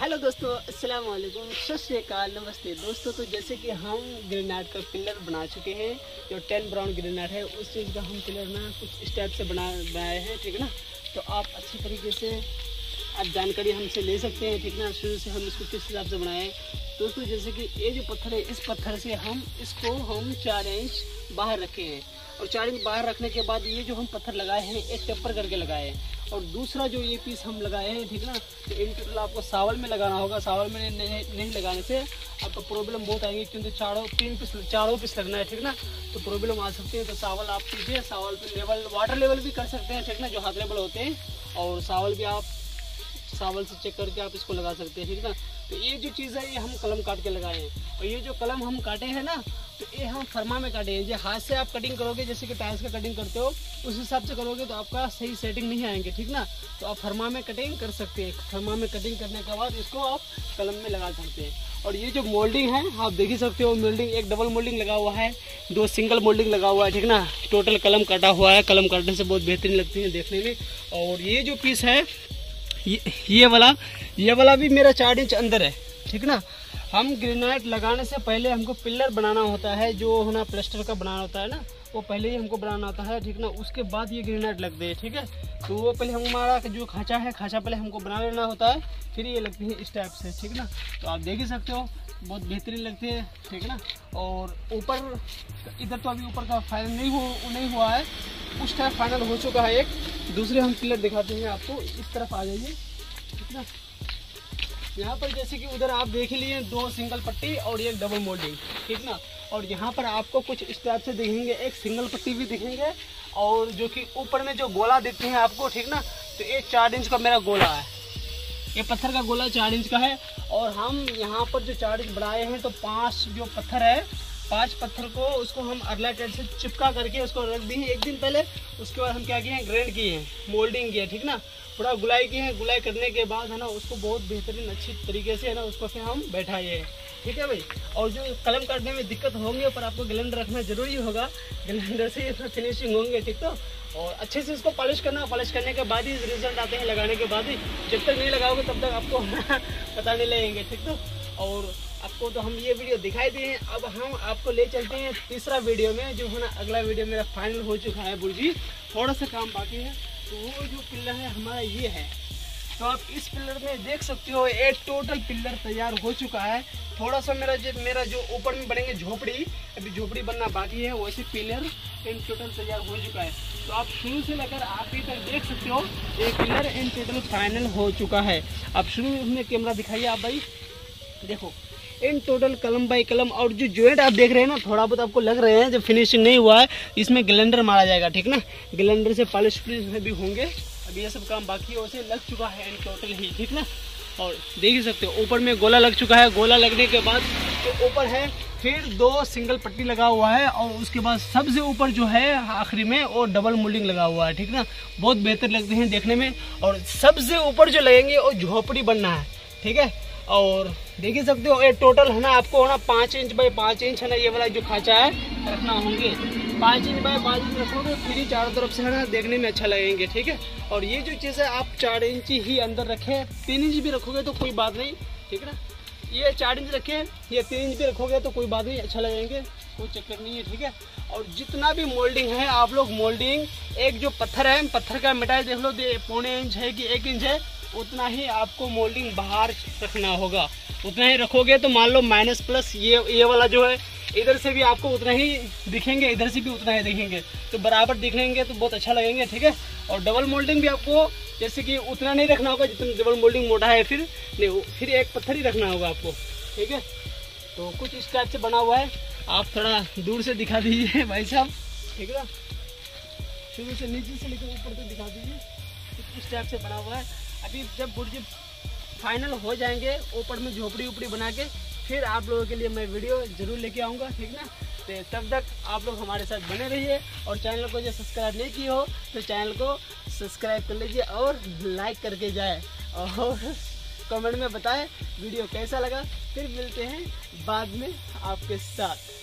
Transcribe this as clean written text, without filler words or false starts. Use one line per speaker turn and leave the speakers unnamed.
Hello दोस्तों, अस्सलाम वालेकुम, सत श्री अकाल, नमस्ते दोस्तों। तो जैसे कि हम ग्रेनाइट का पिलर बना चुके हैं, जो 10 ब्राउन ग्रेनाइट है उस चीज़ का हम पिलर ना कुछ स्टेप से बनाए हैं, ठीक है ना। तो आप अच्छी तरीके से आप जानकारी हमसे ले सकते हैं, ठीक ना। शुरू से हम इसको किस हिसाब से बनाए दोस्तों। जैसे कि ये जो पत्थर है, इस पत्थर से हम 4 इंच बाहर रखे हैं, और 4 इंच बाहर रखने के बाद ये जो हम पत्थर लगाए हैं एक टेपर करके लगाए हैं, और दूसरा जो ये पीस हम लगाए हैं, ठीक ना। तो इन टोटल आपको सावल में लगाना होगा। सावल में नहीं लगाने से आपको प्रॉब्लम बहुत आएगी, क्योंकि चारों पीस लगना है, ठीक ना। तो प्रॉब्लम आ सकती है। तो सावल आप कीजिए, सावल पे लेवल वाटर लेवल भी कर सकते हैं, ठीक ना, जो हाथ लेवल होते हैं, और सावल भी आप सावल से चेक करके आप इसको लगा सकते हैं, ठीक ना। तो ये जो चीज़ है ये हम कलम काट के लगाए हैं, और ये जो कलम हम काटे हैं ना, तो ये हम फरमा में काटे हैं। जो हाथ से आप कटिंग करोगे, जैसे कि टाइल्स का कटिंग करते हो उस हिसाब से करोगे तो आपका सही सेटिंग नहीं आएंगे, ठीक ना। तो आप फरमा में कटिंग कर सकते हैं। फरमा में कटिंग करने के बाद इसको आप कलम में लगा सकते हैं। और ये जो मोल्डिंग है आप देख ही सकते हो, मोल्डिंग एक डबल मोल्डिंग लगा हुआ है, 2 सिंगल मोल्डिंग लगा हुआ है, ठीक ना। टोटल कलम काटा हुआ है। कलम काटने से बहुत बेहतरीन लगती है देखने में। और ये जो पीस है ये वाला भी मेरा 4 इंच अंदर है, ठीक ना। हम ग्रेनाइट लगाने से पहले हमको पिलर बनाना होता है, जो है ना प्लास्टर का बनाना होता है ना, वो पहले ही हमको बनाना होता है, ठीक ना। उसके बाद ये ग्रेनाइट लगते हैं, ठीक है। तो वो पहले हमारा जो खांचा है, खांचा पहले हमको बना लेना होता है, फिर ये लगती है इस टाइप से, ठीक ना। तो आप देख ही सकते हो बहुत बेहतरीन लगती है, ठीक ना। और ऊपर इधर तो अभी ऊपर का फाइनल नहीं हुआ है, उस टाइप फाइनल हो चुका है। एक दूसरे हम पिलर दिखाते हैं आपको। इस तरफ आ जाइए, ठीक ना। यहाँ पर जैसे कि उधर आप देख लिए 2 सिंगल पट्टी और एक डबल मोल्डिंग, ठीक ना। और यहाँ पर आपको कुछ इस टाइप से दिखेंगे, एक सिंगल पट्टी भी दिखेंगे, और जो कि ऊपर में जो गोला दिखते हैं आपको, ठीक ना। तो ये 4 इंच का मेरा गोला है, ये पत्थर का गोला 4 इंच का है। और हम यहाँ पर जो 4 इंच बढ़ाए हैं, तो 5 जो पत्थर है, 5 पत्थर को उसको हम अरला टेट से चिपका करके उसको रख दिए एक दिन पहले। उसके बाद हम क्या किए हैं, ग्राइंड किए हैं, मोल्डिंग किए, ठीक ना। थोड़ा गुलाई किए हैं। गुलाई करने के बाद है ना उसको बहुत बेहतरीन अच्छी तरीके से है ना उसको फिर हम बैठाए हैं, ठीक है भाई। और जो कलम काटने में दिक्कत होंगे, पर आपको ग्लेंडर रखना जरूरी होगा, ग्लेंडर से इसमें फिनिशिंग होंगे, ठीक। तो और अच्छे से इसको पॉलिश करना, पॉलिश करने के बाद ही रिजल्ट आते हैं, लगाने के बाद ही। जब तक नहीं लगाओगे तब तक आपको पता नहीं लगेंगे, ठीक। तो और आपको तो हम ये वीडियो दिखाई दिए, अब हम आपको ले चलते हैं तीसरा वीडियो में, जो है ना अगला वीडियो मेरा फाइनल हो चुका है बुर्जी, थोड़ा सा काम बाकी है। तो वो जो पिलर है हमारा ये है। तो आप इस पिलर में देख सकते हो एक टोटल पिलर तैयार हो चुका है। थोड़ा सा मेरा जो ऊपर में बनेंगे झोपड़ी, अभी झोपड़ी बनना बाकी है, वैसे पिलर इन टोटल तैयार हो चुका है। तो आप शुरू से लेकर आखिर तक देख सकते हो, एक पिलर इन टोटल फाइनल हो चुका है। आप शुरू में कैमरा दिखाइए आप भाई, देखो इन टोटल कलम बाई कलम। और जो जॉइंट आप देख रहे हैं ना, थोड़ा बहुत आपको लग रहे हैं, जो फिनिशिंग नहीं हुआ है, इसमें ग्लेंडर मारा जाएगा, ठीक ना। ग्लेंडर से पॉलिश भी होंगे, अभी ये सब काम बाकी है, उसे लग चुका है इन टोटल ही, ठीक ना। और देख ही सकते हो ऊपर में गोला लग चुका है। गोला लगने के बाद जो ऊपर है फिर 2 सिंगल पट्टी लगा हुआ है, और उसके बाद सबसे ऊपर जो है आखिरी में वो डबल मोल्डिंग लगा हुआ है, ठीक ना। बहुत बेहतर लगते हैं देखने में। और सबसे ऊपर जो लगेंगे वो झोपड़ी बनना है, ठीक है। और देख ही सकते हो ये टोटल है ना आपको है ना 5 इंच बाई 5 इंच है ना, ये वाला जो खांचा है रखना होंगे। 5 इंच बाई 5 इंच रखोगे, फिर ही चारों तरफ से है ना देखने में अच्छा लगेंगे, ठीक है। और ये जो चीज़ है आप 4 इंच ही अंदर रखें, 3 इंच भी रखोगे तो कोई बात नहीं, ठीक है ना। ये 4 इंच रखें, ये 3 इंच भी रखोगे तो कोई बात नहीं, अच्छा लगेंगे, कोई चक्कर नहीं है, ठीक है। और जितना भी मोल्डिंग है आप लोग मोल्डिंग, एक जो पत्थर है, पत्थर का मिटाई देख लो, 1.25 इंच है कि 1 इंच है, उतना ही आपको मोल्डिंग बाहर रखना होगा। उतना ही रखोगे तो मान लो माइनस प्लस ये वाला जो है, इधर से भी आपको उतना ही दिखेंगे, इधर से भी उतना ही दिखेंगे, तो बराबर दिखेंगे तो बहुत अच्छा लगेंगे, ठीक है। और डबल मोल्डिंग भी आपको जैसे कि उतना नहीं रखना होगा जितना डबल मोल्डिंग मोटा है, फिर एक पत्थर ही रखना होगा आपको, ठीक है। तो कुछ इस टाइप से बना हुआ है, आप थोड़ा दूर से दिखा दीजिए भाई साहब, ठीक है ना। शुरू से नीचे से लेकर ऊपर तक दिखा दीजिए, कुछ इस टाइप से बना हुआ है। अभी जब बुर्ज फाइनल हो जाएंगे, ऊपर में झोपड़ी उपड़ी बना के, फिर आप लोगों के लिए मैं वीडियो जरूर लेके आऊँगा, ठीक ना। तो तब तक आप लोग हमारे साथ बने रहिए, और चैनल को जो सब्सक्राइब नहीं की हो तो चैनल को सब्सक्राइब कर लीजिए और लाइक करके जाए, और कमेंट में बताएं वीडियो कैसा लगा। फिर मिलते हैं बाद में आपके साथ।